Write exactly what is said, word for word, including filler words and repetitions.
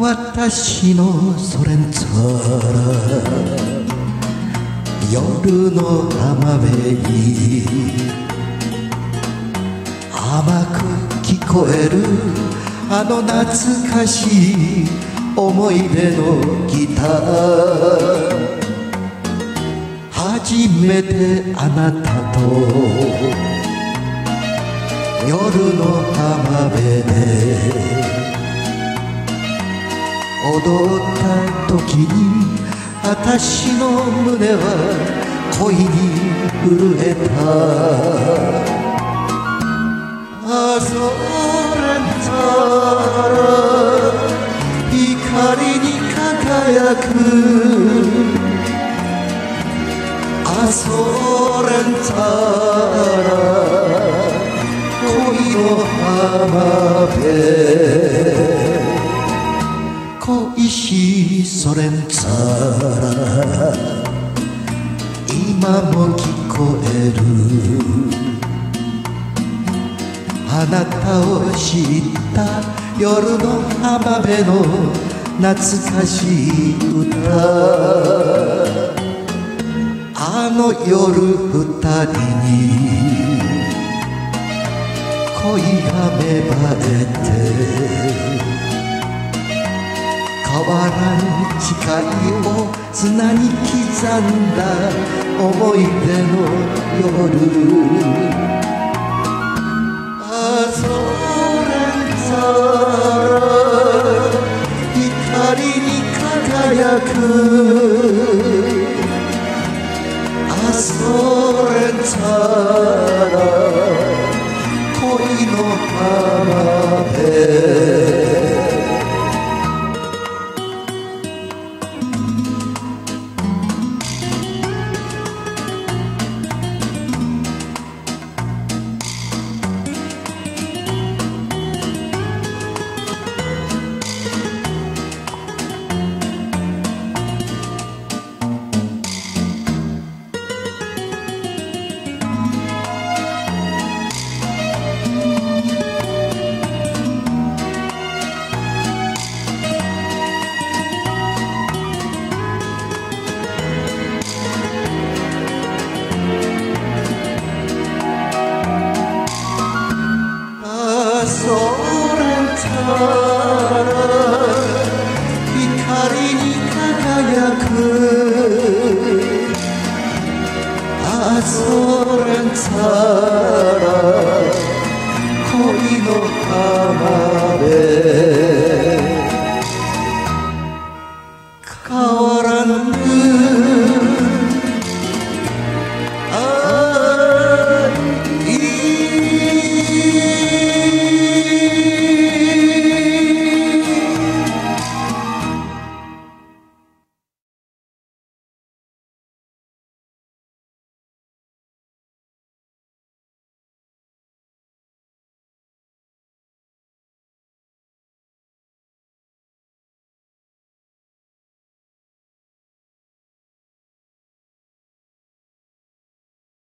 私のソ連ツァラ夜の浜辺に甘く聞こえるあの懐かしい思い出のギター初めてあなたと夜の浜辺で踊った時に私の胸は恋に震えたあそれたら光に輝くあそれたら恋の浜辺恋しいソ連ツァラ今も聞こえるあなたを知った夜の浜辺の懐かしい歌あの夜二人に恋が芽生えて変わらぬ誓いを砂に刻んだ思い出の夜あそれたら光に輝くあそれたら恋の浜辺それたら光に輝くあそれたら